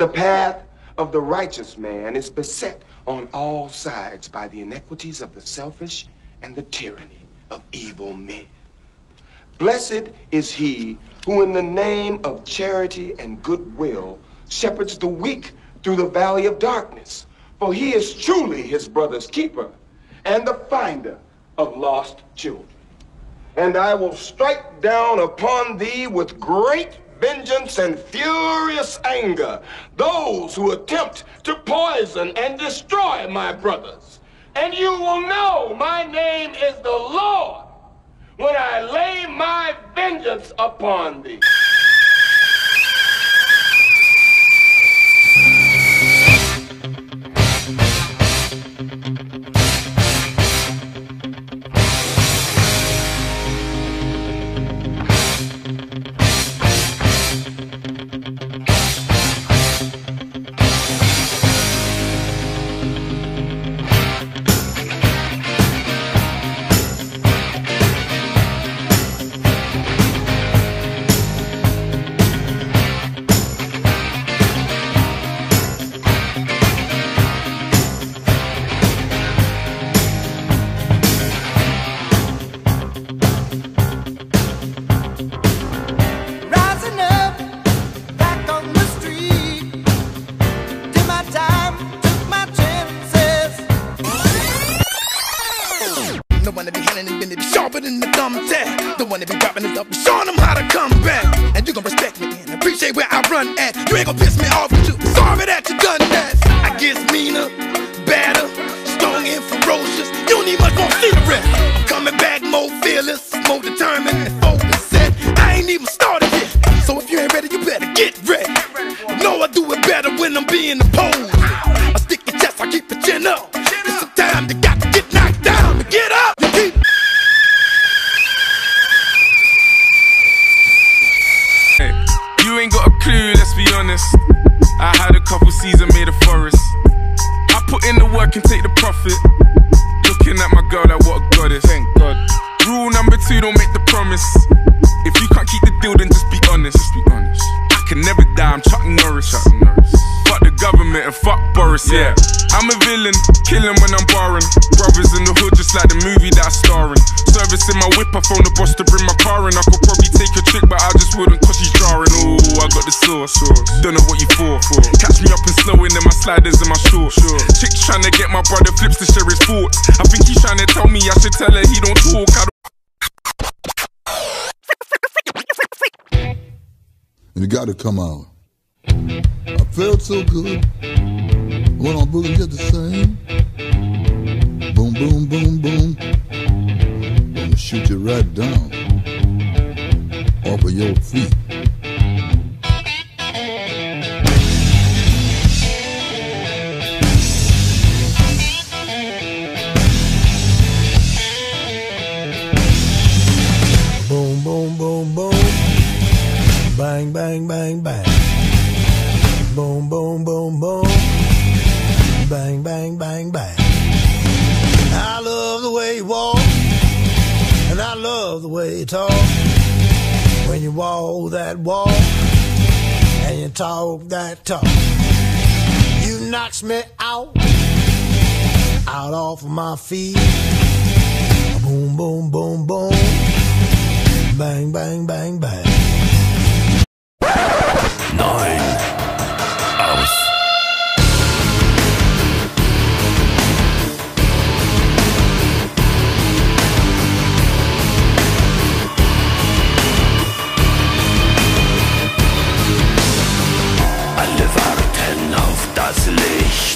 The path of the righteous man is beset on all sides by the inequities of the selfish and the tyranny of evil men. Blessed is he who in the name of charity and goodwill shepherds the weak through the valley of darkness, for he is truly his brother's keeper and the finder of lost children. And I will strike down upon thee with great vengeance and furious anger those who attempt to poison and destroy my brothers. And you will know my name is the Lord when I lay my vengeance upon thee. Don't know what you for. Catch me up and snowing in my sliders and my shorts. Chick's trying to get my brother Flips to share his thoughts. I think he's trying to tell me I should tell her he don't talk. And it got to come out. I felt so good. Went on boogie just the same. Boom, boom, boom, boom. Gonna shoot you right down off of your feet. Boom, boom, boom, boom. Bang, bang, bang, bang. Boom, boom, boom, boom. Bang, bang, bang, bang. I love the way you walk, and I love the way you talk. When you walk that walk, and you talk that talk, you knocks me out off of my feet. Boom, boom, boom, boom. Bang, bang, bang, bang. 9 aus. Alle warten auf das Licht.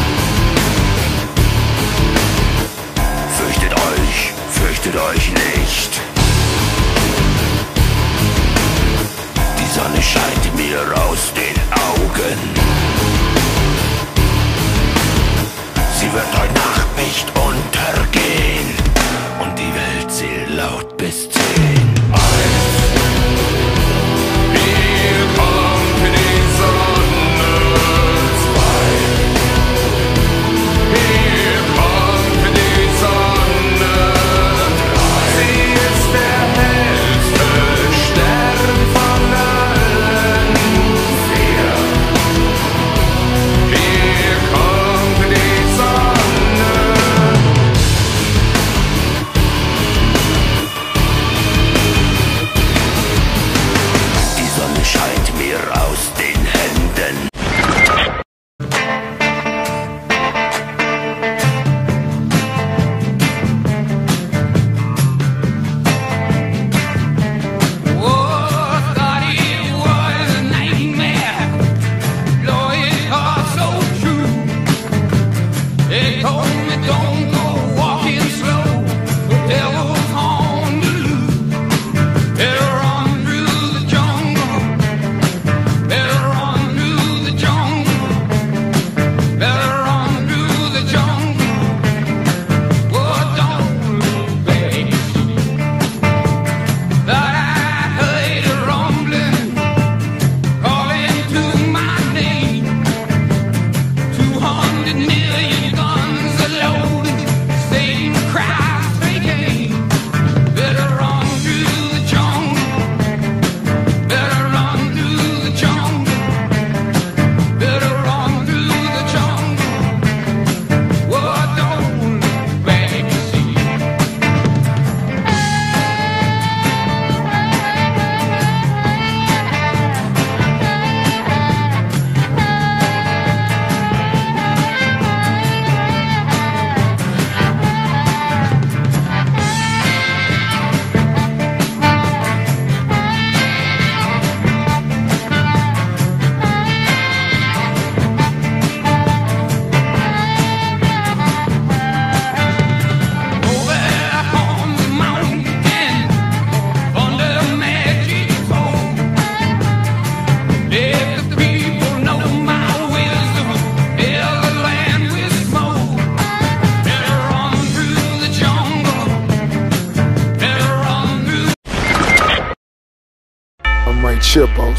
Fürchtet euch nicht. Die Sonne scheint mir aus dem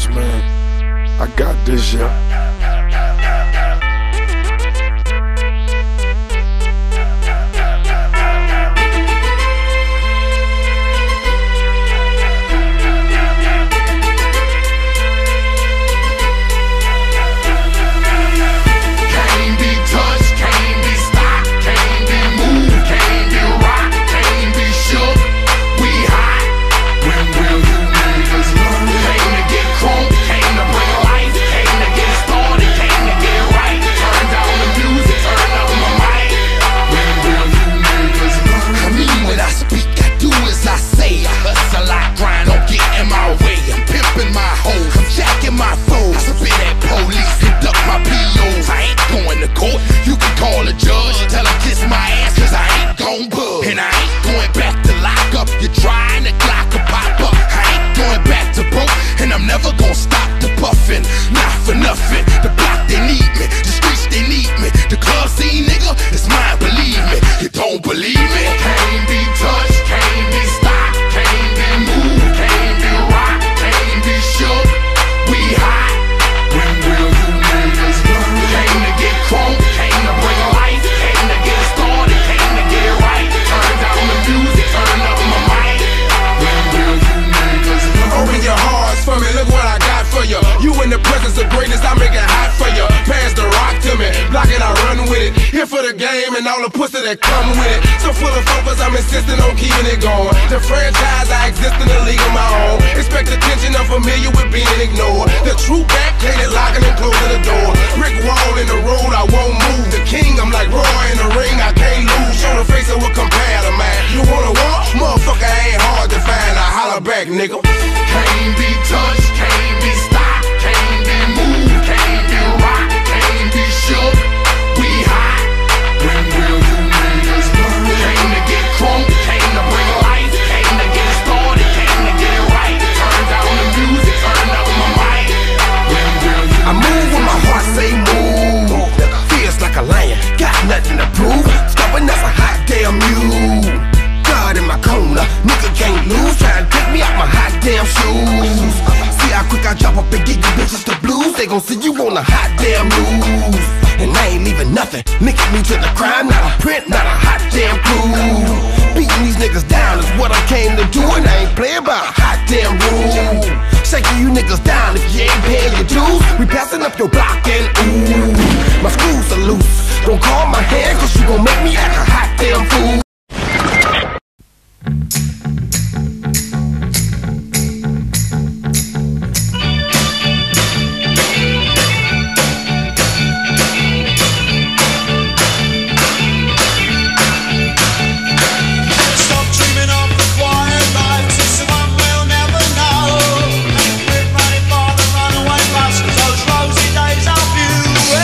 much, man. I got this, yeah. And all the pussy that come with it. So full of focus, I'm insisting on keeping it going. The franchise, I exist in a league of my own. Expect attention, I'm familiar with being ignored. The true backhanded locking and closing the door. Brick wall in the road, I won't move. The king, I'm like Roy in the ring, I can't lose. Show the face of what compare to mine. You wanna walk? Motherfucker ain't hard to find. I holler back, nigga. Can't be touched, can't be stopped, can't be moved, can't be rocked, can't be shook. We hot. When will you niggas learn? Came to get crunk, came to bring life, came to get started, came to get right. Turn down the music, turn up my mic. When will you I move when my heart say move. Feels like a lion, got nothing to prove. Stubborn as a hot damn mule. God in my corner, nigga can't lose. Try to take me out my hot damn shoes. See how quick I drop up and get you bitches the blues. They gon' see you on a hot damn news. And I ain't leaving nothing, linking me to the crime. Not a print, not a hot damn clue. Beating these niggas down is what I came to do. And I ain't playing by a hot damn rule. Shaking you niggas down if you ain't paying your dues. We passing up your block and ooh, my screws are loose. Don't call my hand cause you gon' make me act a hot damn fool. Rosy days are few.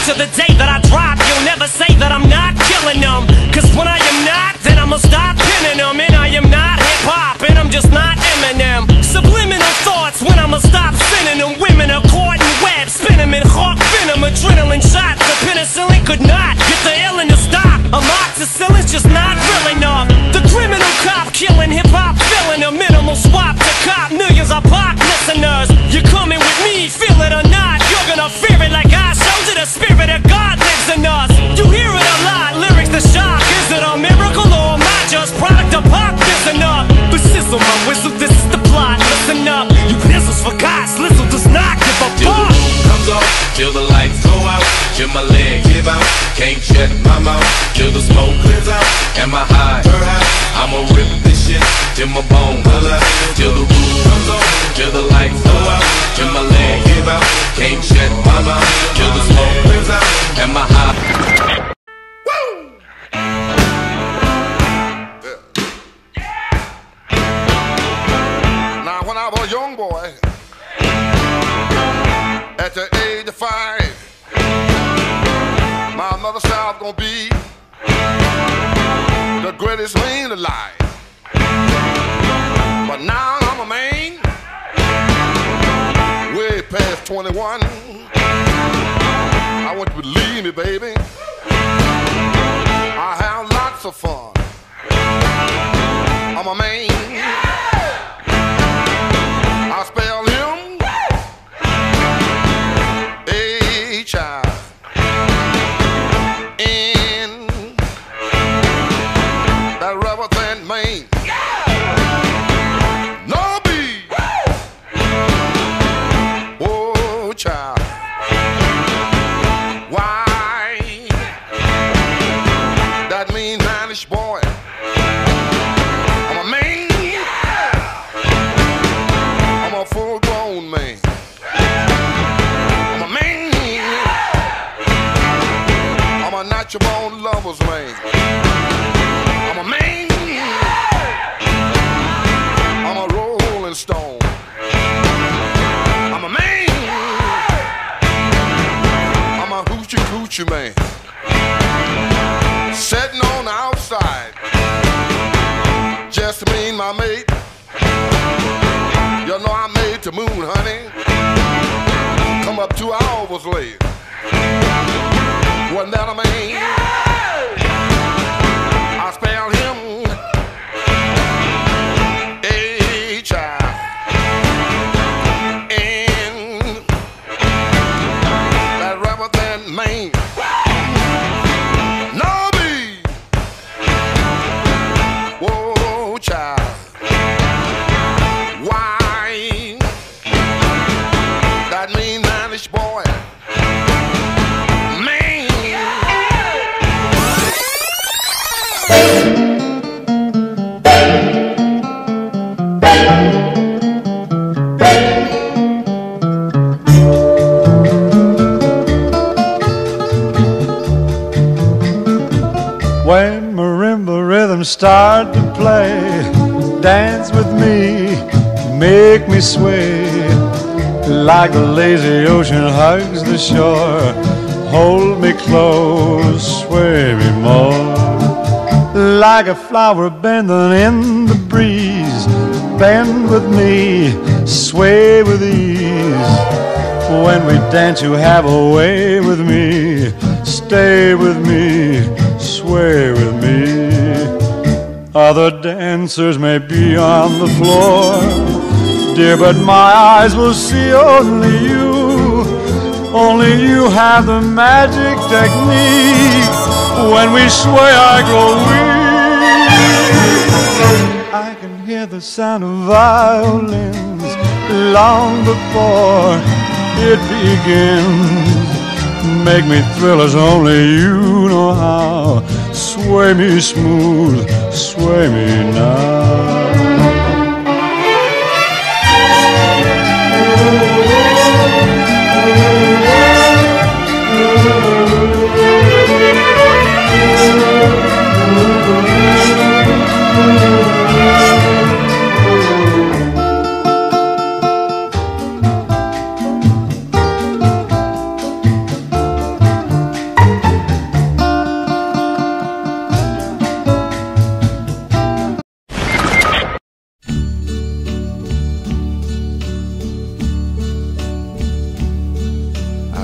to the day that I drop. You'll never say that I'm not killing them, cause when I am not, then I'ma stop pinning them. And I am not hip-hop, and I'm just not Eminem. Subliminal thoughts when I'ma stop sending them. Women are caught in webs, spin them in hawk venom. Adrenaline shots, the penicillin could not get the illin to stop. Amoxicillin's just not real enough. The criminal cop killing hip-hop, filling a minimal swap to cop. Millions of pop listeners, you're coming with me, feel it or not. You're gonna fear it like I showed you. The spirit of God lives in us. You hear it a lot, lyrics the shock. Is it a miracle or am I just product of pop? Listen up, but sizzle my whistle, this is the plot. Listen up, you pistols for God's Lizzle does not give a fuck. Till the roof comes off, till the lights go out, till my leg give out, can't shut my mouth, till the smoke clears out. Am I high? I'ma rip this shit till my bone holler. Till the roof comes off, till the lights go out, till my leg give out, can't shut my mouth, till the smoke clears out. Am I high? Now when I was a young boy, at the age of 5, my mother said I was gonna be the greatest man alive. But now I'm a man, way past 21. I want you to believe me, baby. I have lots of fun. I'm a man. I spell him H-I-N. That rubber than Maine. No B. Oh, child. Why? That mean manish boy. I'm a man. I'm a full-grown man. I'm a man. I'm a natural-born lover's man. I'm a man. I'm a rolling stone. I'm a man. I'm a hoochie coochie man. Sitting on the outside, just me and my mate. You know I made the moon, honey. Come up 2 hours late. Wasn't that a man? I spelled him H-I-N. That rubber than Maine. No B. Whoa, child. Why? That mean manish boy. When marimba rhythms start to play, dance with me, make me sway. Like the lazy ocean hugs the shore, hold me close, sway me more. Like a flower bending in the breeze, bend with me, sway with ease. When we dance you have a way with me, stay with me, sway with me. Other dancers may be on the floor, dear, but my eyes will see only you. Only you have the magic technique. When we sway I grow weak. I can hear the sound of violins long before it begins. Make me thrill as only you know how. Sway me smooth, sway me now.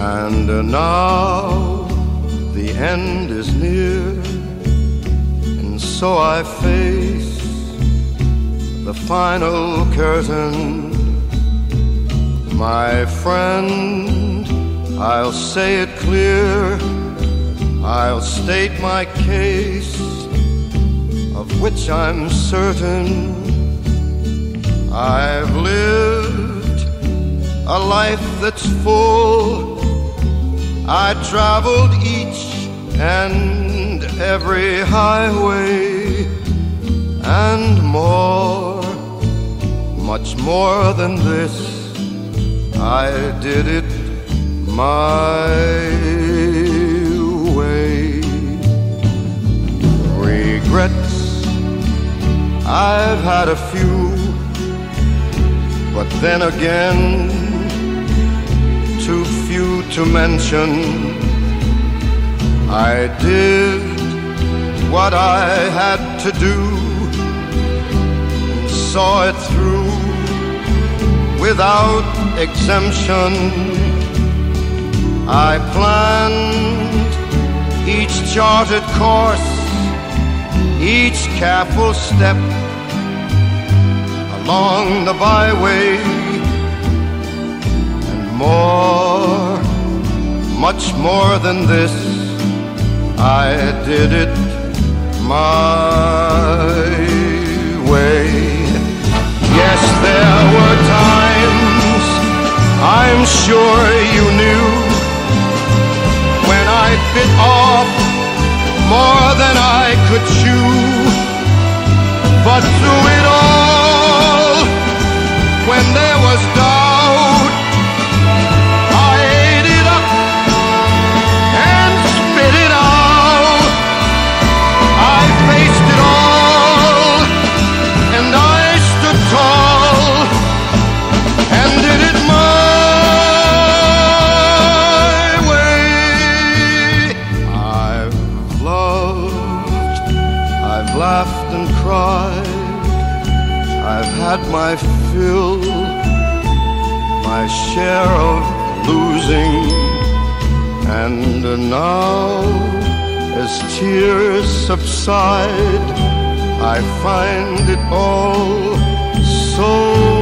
And now the end is near, and so I face the final curtain. My friend, I'll say it clear, I'll state my case, of which I'm certain. I've lived a life that's full. I traveled each and every highway, and more, much more than this, I did it my way. Regrets, I've had a few, but then again, too few to mention. I did what I had to do and saw it through without exemption. I planned each charted course, each careful step along the byway, and more, much more than this, I did it my way. Yes, there were times, I'm sure you knew, when I bit off more than I could chew. But through it all, when there was doubt, I ate it up and spit it out. I faced it all, and I stood tall and did it my way. I've loved, I've laughed and cried, I've had my fill, my share of losing, and now, as tears subside, I find it all so